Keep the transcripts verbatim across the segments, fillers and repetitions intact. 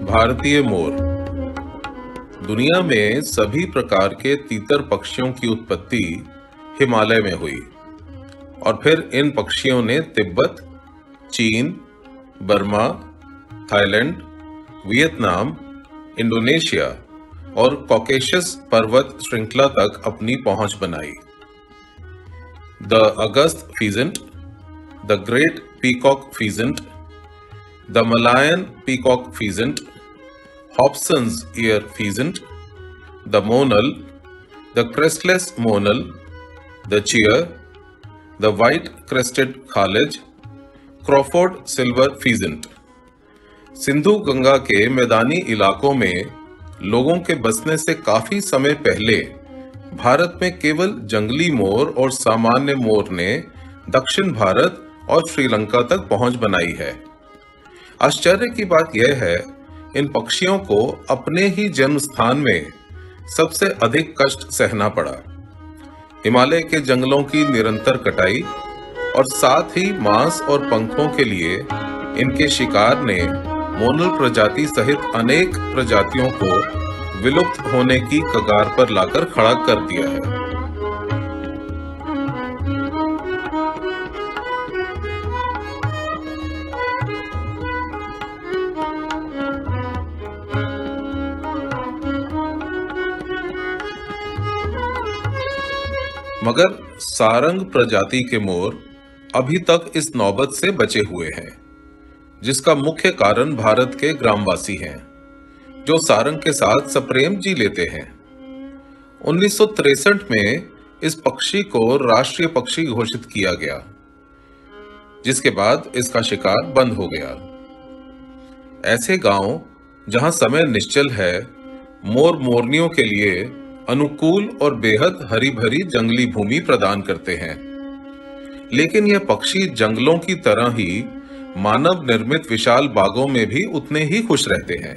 भारतीय मोर। दुनिया में सभी प्रकार के तीतर पक्षियों की उत्पत्ति हिमालय में हुई और फिर इन पक्षियों ने तिब्बत, चीन, बर्मा, थाईलैंड, वियतनाम, इंडोनेशिया और कॉकेशस पर्वत श्रृंखला तक अपनी पहुंच बनाई। द अगस्त pheasant, the great peacock pheasant, the Malayan peacock pheasant, Hobson's ear pheasant, the monal, the crestless monal, the cheer, the white-crested khalaj, Crawford silver pheasant। Sindhu Ganga के मैदानी इलाकों में लोगों के बसने से काफी समय पहले भारत में केवल जंगली मोर और सामान्य मोर ने दक्षिण भारत और श्रीलंका तक पहुंच बनाई है। आश्चर्य की बात यह है, इन पक्षियों को अपने ही जन्म स्थान में सबसे अधिक कष्ट सहना पड़ा। हिमालय के जंगलों की निरंतर कटाई और साथ ही मांस और पंखों के लिए इनके शिकार ने मोनल प्रजाति सहित अनेक प्रजातियों को विलुप्त होने की कगार पर लाकर खड़ा कर दिया है। मगर सारंग प्रजाति के मोर अभी तक इस नौबत से बचे हुए हैं, जिसका मुख्य कारण भारत के ग्रामवासी हैं, जो सारंग के साथ सप्रेम जी लेते हैं। उन्नीस सौ तिरसठ में इस पक्षी को राष्ट्रीय पक्षी घोषित किया गया, जिसके बाद इसका शिकार बंद हो गया। ऐसे गांव जहां समय निश्चल है, मोर मोरनियों के लिए अनुकूल और बेहद हरी भरी जंगली भूमि प्रदान करते हैं। लेकिन यह पक्षी जंगलों की तरह ही मानव निर्मित विशाल बागों में भी उतने ही खुश रहते हैं।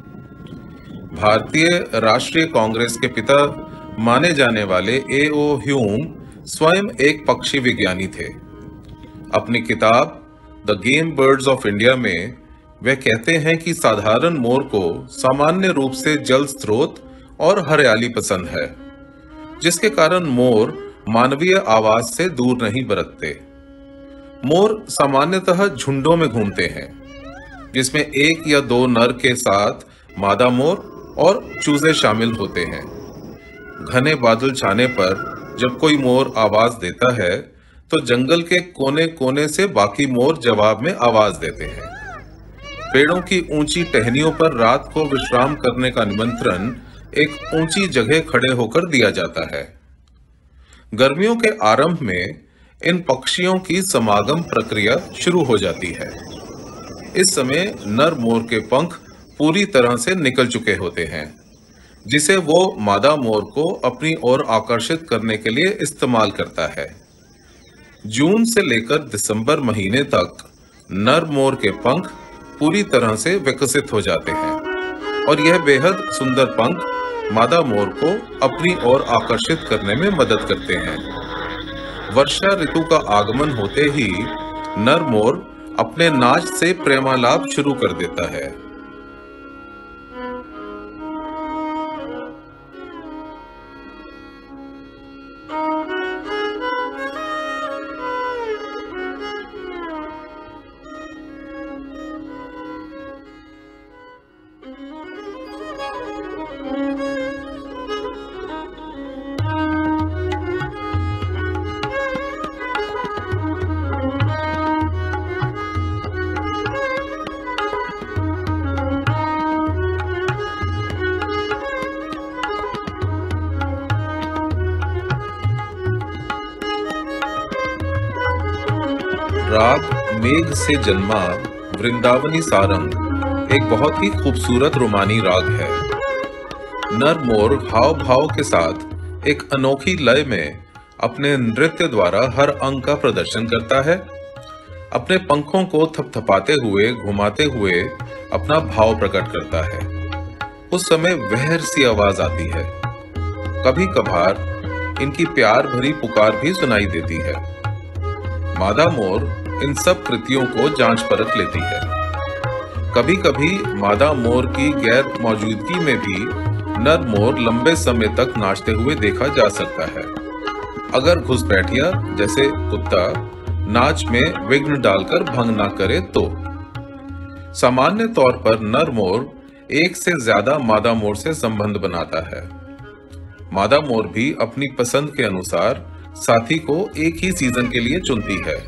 भारतीय राष्ट्रीय कांग्रेस के पिता माने जाने वाले ए ओ ह्यूम स्वयं एक पक्षी विज्ञानी थे। अपनी किताब the game birds of India में वे कहते हैं कि साधारण मोर को सामान्य रूप से जल स्रोत और हरियाली पसंद है, जिसके कारण मोर मानवीय आवास से दूर नहीं बरतते। मोर सामान्यतः झुंडों में घूमते हैं, जिसमें एक या दो नर के साथ मादा मोर और चूजे शामिल होते हैं। घने बादल छाने पर जब कोई मोर आवाज देता है, तो जंगल के कोने कोने से बाकी मोर जवाब में आवाज देते हैं। पेड़ों की ऊंची टहनियों पर रात को विश्राम करने का निमंत्रण एक ऊंची जगह खड़े होकर दिया जाता है। गर्मियों के आरंभ में इन पक्षियों की समागम प्रक्रिया शुरू हो जाती है। इस समय नर मोर के पंख पूरी तरह से निकल चुके होते हैं, जिसे वो मादा मोर को अपनी ओर आकर्षित करने के लिए इस्तेमाल करता है। जून से लेकर दिसंबर महीने तक नर मोर के पंख पूरी तरह से विकसित हो जाते हैं और यह बेहद सुंदर पंख मादा मोर को अपनी ओर आकर्षित करने में मदद करते हैं। वर्षा ऋतु का आगमन होते ही नर मोर अपने नाच से प्रेमालाप शुरू कर देता है। राग मेघ से जन्मा वृंदावनी सारंग एक बहुत ही खूबसूरत रोमानी राग है। नर मोर हाव भाव के साथ एक अनोखी लय में अपने नृत्य द्वारा हर अंग का प्रदर्शन करता है। अपने पंखों को थपथपाते हुए घुमाते हुए अपना भाव प्रकट करता है। उस समय वहर सी आवाज आती है। कभी कभार इनकी प्यार भरी पुकार भी सुनाई देती है। मादा मोर इन सब कृतियों को जांच परख लेती है। कभी कभी मादा मोर की गैर मौजूदगी में भी नर मोर लंबे समय तक नाचते हुए देखा जा सकता है, अगर घुसपैठिया जैसे कुत्ता नाच में विघ्न डालकर भंग न करे तो। सामान्य तौर पर नर मोर एक से ज्यादा मादा मोर से संबंध बनाता है। मादा मोर भी अपनी पसंद के अनुसार साथी को एक ही सीजन के लिए चुनती है।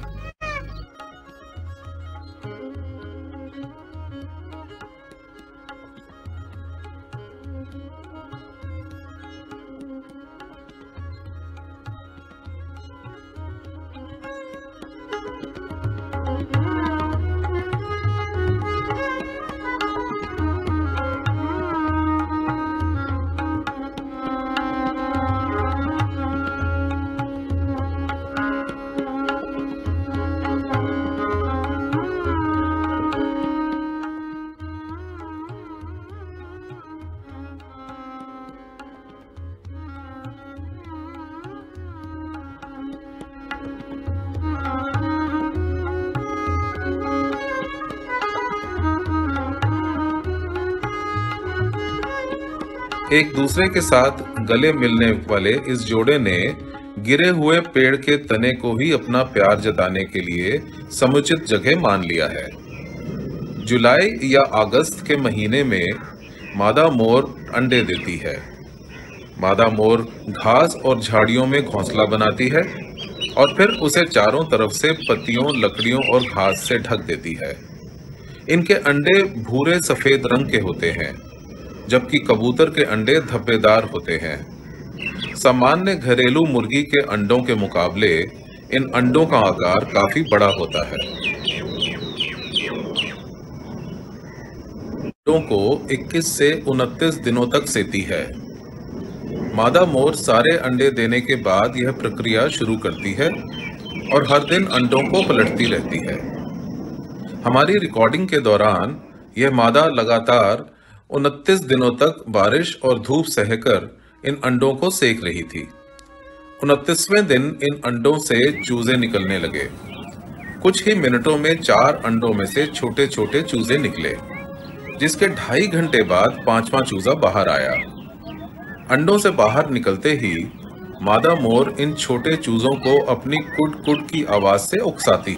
एक दूसरे के साथ गले मिलने वाले इस जोड़े ने गिरे हुए पेड़ के तने को ही अपना प्यार जताने के लिए समुचित जगह मान लिया है। जुलाई या अगस्त के महीने में मादा मोर अंडे देती है। मादा मोर घास और झाड़ियों में घोंसला बनाती है और फिर उसे चारों तरफ से पत्तियों, लकड़ियों और घास से ढक देती है। इनके अंडे भूरे सफेद रंग के होते हैं, जबकि कबूतर के अंडे धब्बेदार होते हैं। सामान्य घरेलू मुर्गी के अंडों के मुकाबले इन अंडों का आकार काफी बड़ा होता है। अंडों को इक्कीस से उनतीस दिनों तक सेती है। मादा मोर सारे अंडे देने के बाद यह प्रक्रिया शुरू करती है और हर दिन अंडों को पलटती रहती है। हमारी रिकॉर्डिंग के दौरान यह मादा लगातार उनतीस दिनों तक बारिश और धूप सहकर इन अंडों को सेक रही थी। उनतीसवें दिन इन अंडों से चूजे निकलने लगे। कुछ ही मिनटों में चार अंडों में से छोटे छोटे चूजे निकले, जिसके ढाई घंटे बाद पांचवा चूजा बाहर आया। अंडों से बाहर निकलते ही मादा मोर इन छोटे चूजों को अपनी कुट कुट की आवाज से उकसाती।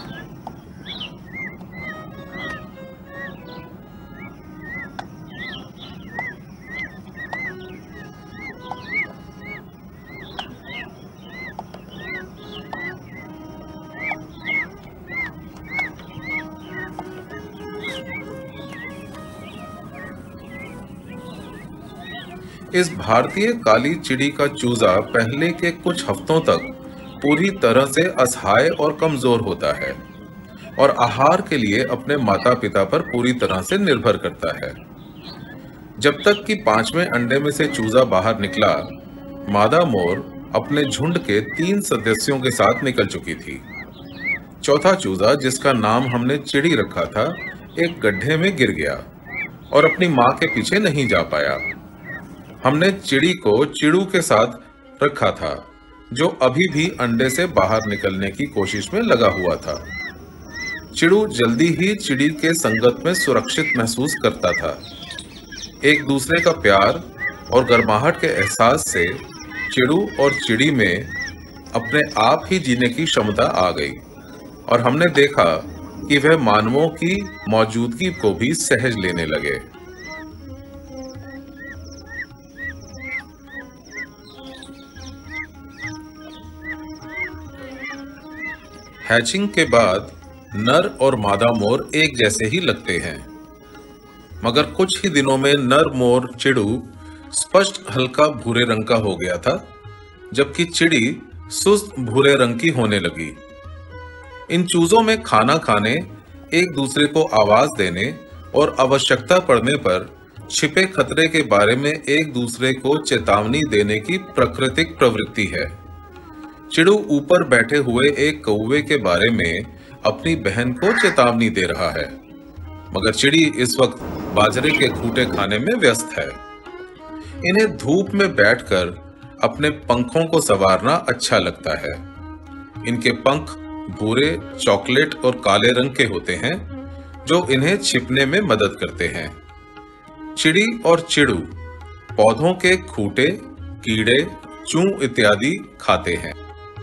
इस भारतीय काली चिड़ी का चूजा पहले के कुछ हफ्तों तक पूरी तरह से असहाय और कमजोर होता है और आहार के लिए अपने माता पिता पर पूरी तरह से निर्भर करता है। जब तक कि पांचवें अंडे में से चूजा बाहर निकला, मादा मोर अपने झुंड के तीन सदस्यों के साथ निकल चुकी थी। चौथा चूजा, जिसका नाम हमने चिड़ी रखा था, एक गड्ढे में गिर गया और अपनी मां के पीछे नहीं जा पाया। हमने चिड़ी को चिड़ू के साथ रखा था, जो अभी भी अंडे से बाहर निकलने की कोशिश में लगा हुआ था। चिड़ू जल्दी ही चिड़ी के संगत में सुरक्षित महसूस करता था। एक दूसरे का प्यार और गर्माहट के एहसास से चिड़ू और चिड़ी में अपने आप ही जीने की क्षमता आ गई और हमने देखा कि वह मानवों की मौजूदगी को भी सहज लेने लगे। हैचिंग के बाद नर और मादा मोर एक जैसे ही लगते हैं, मगर कुछ ही दिनों में नर मोर चिड़ू स्पष्ट हल्का भूरे रंग का हो गया था, जबकि चिड़ी सुस्त भूरे रंग की होने लगी। इन चूजों में खाना खाने, एक दूसरे को आवाज देने और आवश्यकता पड़ने पर छिपे खतरे के बारे में एक दूसरे को चेतावनी देने की प्राकृतिक प्रवृत्ति है। चिड़ू ऊपर बैठे हुए एक कौवे के बारे में अपनी बहन को चेतावनी दे रहा है, मगर चिड़ी इस वक्त बाजरे के खूंटे खाने में व्यस्त है। इन्हें धूप में बैठकर अपने पंखों को संवारना अच्छा लगता है। इनके पंख भूरे, चॉकलेट और काले रंग के होते हैं, जो इन्हें छिपने में मदद करते हैं। चिड़ी और चिड़ू पौधों के खूंटे, कीड़े, चूं इत्यादि खाते हैं।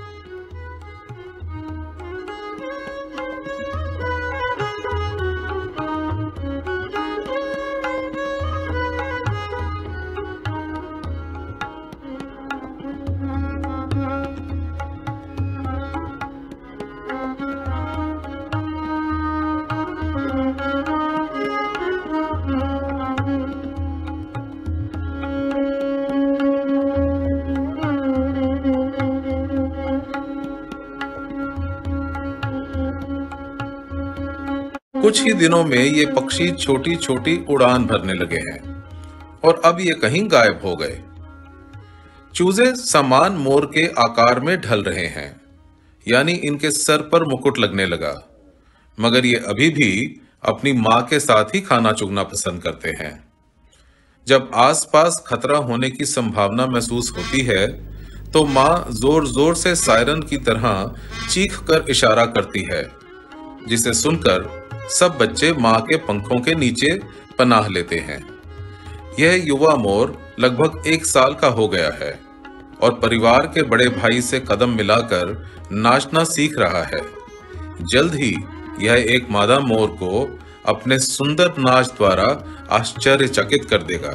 कुछ ही दिनों में ये पक्षी छोटी छोटी उड़ान भरने लगे हैं और अब ये कहीं गायब हो गए। चूजे समान मोर के आकार में ढल रहे हैं, यानी इनके सर पर मुकुट लगने लगा, मगर ये अभी भी अपनी मां के साथ ही खाना चुगना पसंद करते हैं। जब आसपास खतरा होने की संभावना महसूस होती है तो मां जोर जोर से सायरन की तरह चीख कर इशारा करती है, जिसे सुनकर सब बच्चे मां के पंखों के नीचे पनाह लेते हैं। यह युवा मोर लगभग एक साल का हो गया है और परिवार के बड़े भाई से कदम मिलाकर नाचना सीख रहा है। जल्द ही यह एक मादा मोर को अपने सुंदर नाच द्वारा आश्चर्यचकित कर देगा।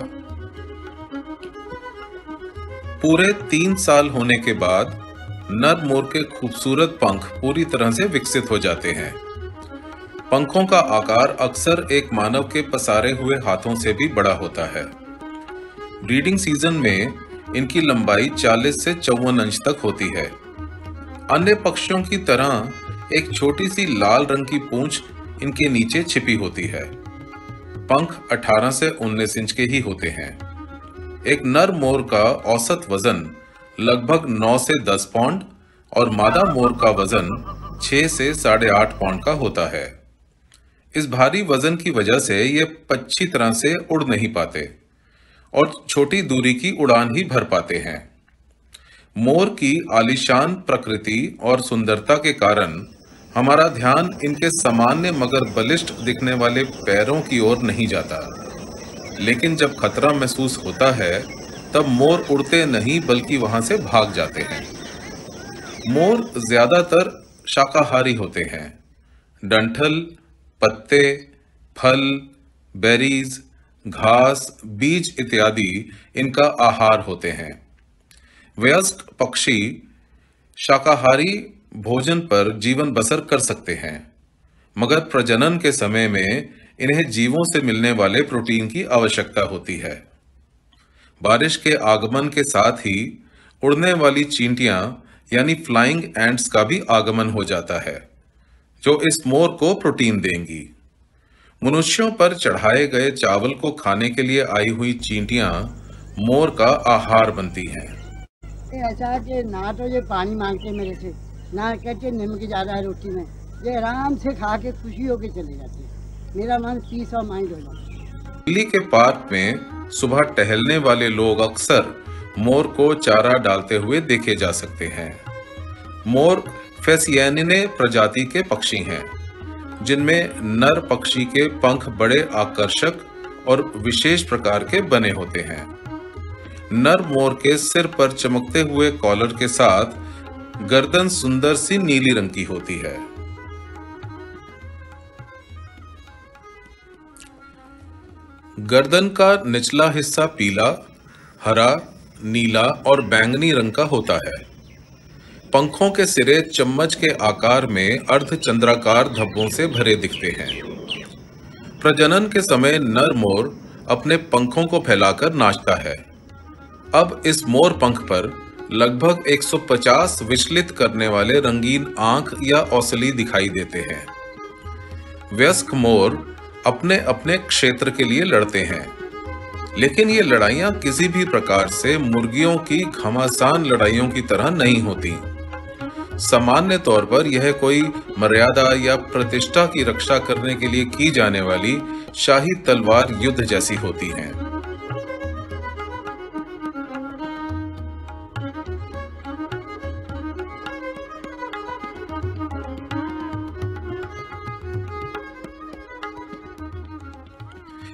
पूरे तीन साल होने के बाद नर मोर के खूबसूरत पंख पूरी तरह से विकसित हो जाते हैं। पंखों का आकार अक्सर एक मानव के पसारे हुए हाथों से भी बड़ा होता है। ब्रीडिंग सीजन में इनकी लंबाई चालीस से चौवन इंच तक होती है। अन्य पक्षियों की तरह एक छोटी सी लाल रंग की पूंछ इनके नीचे छिपी होती है। पंख अठारह से उन्नीस इंच के ही होते हैं। एक नर मोर का औसत वजन लगभग नौ से दस पाउंड और मादा मोर का वजन छह से साढ़े आठ पाउंड का होता है। इस भारी वजन की वजह से ये अच्छी तरह से उड़ नहीं पाते और छोटी दूरी की उड़ान ही भर पाते हैं। मोर की आलीशान प्रकृति और सुंदरता के कारण हमारा ध्यान इनके सामान्य मगर बलिष्ठ दिखने वाले पैरों की ओर नहीं जाता, लेकिन जब खतरा महसूस होता है तब मोर उड़ते नहीं बल्कि वहां से भाग जाते हैं। मोर ज्यादातर शाकाहारी होते हैं। डंठल, पत्ते, फल, बेरीज, घास, बीज इत्यादि इनका आहार होते हैं। वयस्क पक्षी शाकाहारी भोजन पर जीवन बसर कर सकते हैं, मगर प्रजनन के समय में इन्हें जीवों से मिलने वाले प्रोटीन की आवश्यकता होती है। बारिश के आगमन के साथ ही उड़ने वाली चींटियां यानी फ्लाइंग एंट्स का भी आगमन हो जाता है, जो इस मोर को प्रोटीन देंगी। मनुष्यों पर चढ़ाए गए चावल को खाने के लिए आई हुई चींटियां मोर का आहार बनती हैं। ऐसा है कि ना तो ये पानी मांगते मेरे से, ना कहते नमक ज्यादा है रोटी में, ये आराम से खा के खुशी होके चले जाते हैं। मेरा मन पीस ऑफ माइंड हो जाता है। दिल्ली के पार्क में सुबह टहलने वाले लोग अक्सर मोर को चारा डालते हुए देखे जा सकते हैं। मोर फेसियानिने प्रजाति के पक्षी हैं, जिनमें नर पक्षी के पंख बड़े आकर्षक और विशेष प्रकार के बने होते हैं। नर मोर के सिर पर चमकते हुए कॉलर के साथ गर्दन सुंदर सी नीली रंग की होती है। गर्दन का निचला हिस्सा पीला, हरा, नीला और बैंगनी रंग का होता है। पंखों के सिरे चम्मच के आकार में अर्धचंद्राकार धब्बों से भरे दिखते हैं। प्रजनन के समय नर मोर अपने पंखों को फैलाकर नाचता है। अब इस मोर पंख पर लगभग एक सौ पचास विचलित करने वाले रंगीन आंख या औसली दिखाई देते हैं। वयस्क मोर अपने अपने क्षेत्र के लिए लड़ते हैं, लेकिन ये लड़ाइयां किसी भी प्रकार से मुर्गियों की घमासान लड़ाइयों की तरह नहीं होती। सामान्य तौर पर यह कोई मर्यादा या प्रतिष्ठा की रक्षा करने के लिए की जाने वाली शाही तलवार युद्ध जैसी होती हैं।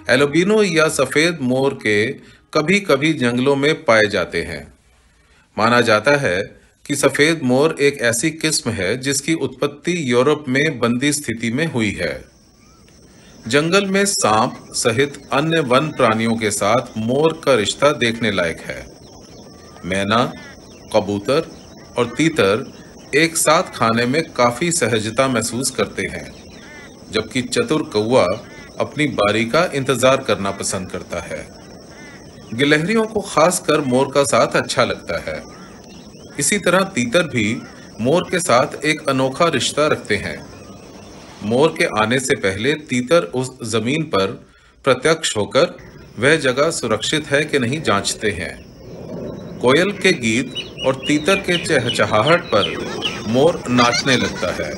एल्बिनो या सफेद मोर के कभी कभी जंगलों में पाए जाते हैं। माना जाता है कि सफेद मोर एक ऐसी किस्म है जिसकी उत्पत्ति यूरोप में बंदी स्थिति में हुई है। जंगल में सांप सहित अन्य वन प्राणियों के साथ मोर का रिश्ता देखने लायक है। मैना, कबूतर और तीतर एक साथ खाने में काफी सहजता महसूस करते हैं, जबकि चतुर कौवा अपनी बारी का इंतजार करना पसंद करता है। गिलहरियों को खासकर मोर का साथ अच्छा लगता है। इसी तरह तीतर भी मोर के साथ एक अनोखा रिश्ता रखते हैं। मोर के आने से पहले तीतर उस जमीन पर प्रत्यक्ष होकर वह जगह सुरक्षित है कि नहीं जांचते हैं। कोयल के गीत और तीतर के चहचहाहट पर मोर नाचने लगता है।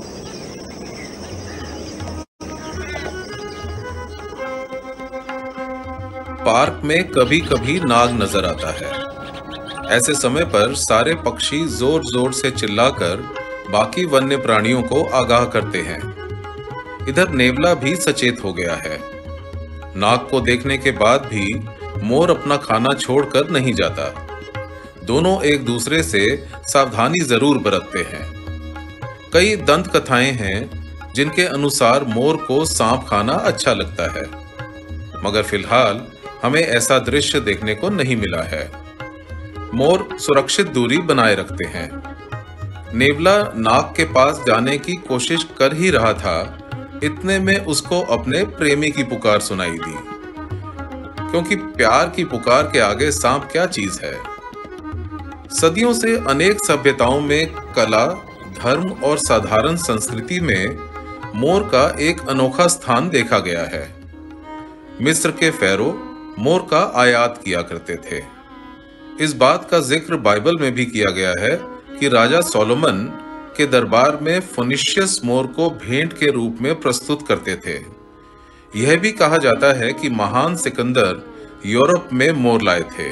पार्क में कभी कभी नाग नजर आता है। ऐसे समय पर सारे पक्षी जोर जोर से चिल्लाकर बाकी वन्य प्राणियों को आगाह करते हैं। इधर नेवला भी सचेत हो गया है। नाग को देखने के बाद भी मोर अपना खाना छोड़कर नहीं जाता। दोनों एक दूसरे से सावधानी जरूर बरतते हैं। कई दंत कथाएं हैं जिनके अनुसार मोर को सांप खाना अच्छा लगता है, मगर फिलहाल हमें ऐसा दृश्य देखने को नहीं मिला है। मोर सुरक्षित दूरी बनाए रखते हैं। नेवला नाग के पास जाने की कोशिश कर ही रहा था, इतने में उसको अपने प्रेमी की पुकार सुनाई दी, क्योंकि प्यार की पुकार के आगे सांप क्या चीज है। सदियों से अनेक सभ्यताओं में कला, धर्म और साधारण संस्कृति में मोर का एक अनोखा स्थान देखा गया है। मिस्र के फेरो मोर का आयात किया करते थे। इस बात का जिक्र बाइबल में भी किया गया है कि राजा सोलोमन के दरबार में फोनिशियस मोर को भेंट के रूप में प्रस्तुत करते थे। यह भी कहा जाता है कि महान सिकंदर यूरोप में मोर लाए थे।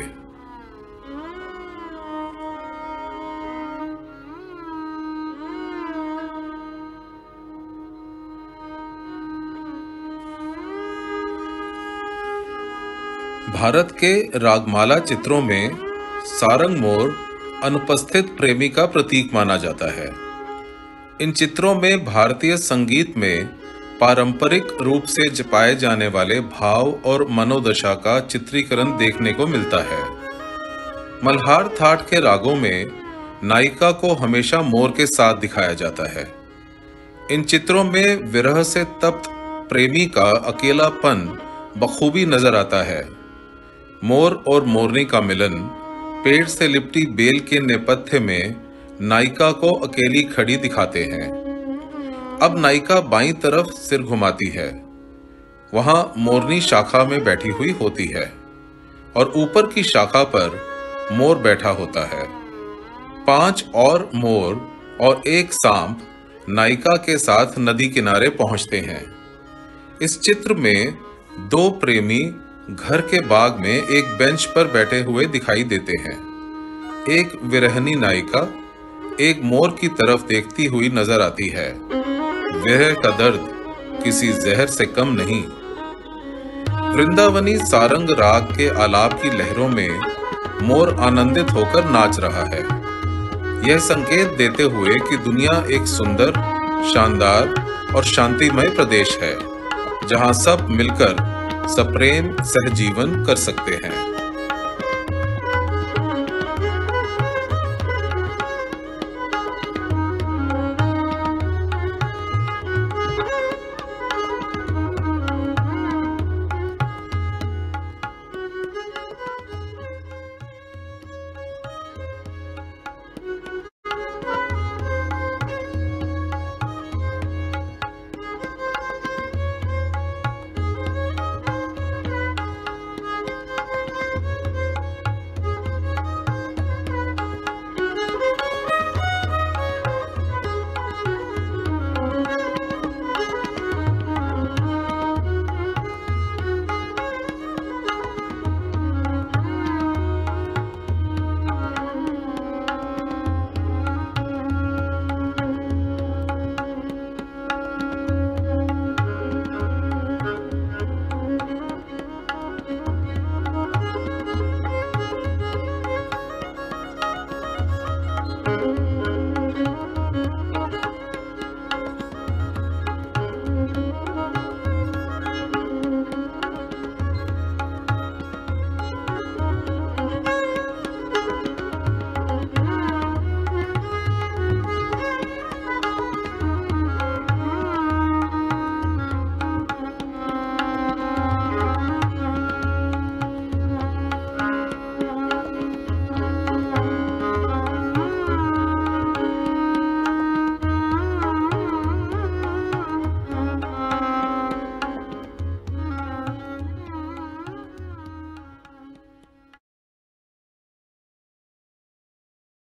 भारत के रागमाला चित्रों में सारंग मोर अनुपस्थित प्रेमी का प्रतीक माना जाता है। इन चित्रों में भारतीय संगीत में पारंपरिक रूप से जपाए जाने वाले भाव और मनोदशा का चित्रीकरण देखने को मिलता है। मल्हार थाट के रागों में नायिका को हमेशा मोर के साथ दिखाया जाता है। इन चित्रों में विरह से तप्त प्रेमी का अकेलापन बखूबी नजर आता है। मोर और मोरनी का मिलन पेड़ से लिपटी बेल के नेपथ्य में नायिका को अकेली खड़ी दिखाते हैं। अब नायिका बाईं तरफ सिर घुमाती है। वहां मोरनी शाखा में बैठी हुई होती है और ऊपर की शाखा पर मोर बैठा होता है। पांच और मोर और एक सांप नायिका के साथ नदी किनारे पहुंचते हैं। इस चित्र में दो प्रेमी घर के बाग में एक बेंच पर बैठे हुए दिखाई देते हैं। एक विरहनी नायिका एक मोर की तरफ देखती हुई नजर आती है। विरह का दर्द किसी जहर से कम नहीं। वृंदावनी सारंग राग के आलाप की लहरों में मोर आनंदित होकर नाच रहा है। यह संकेत देते हुए कि दुनिया एक सुंदर, शानदार और शांतिमय प्रदेश है, जहां सब मिलकर सप्रेम सहजीवन कर सकते हैं।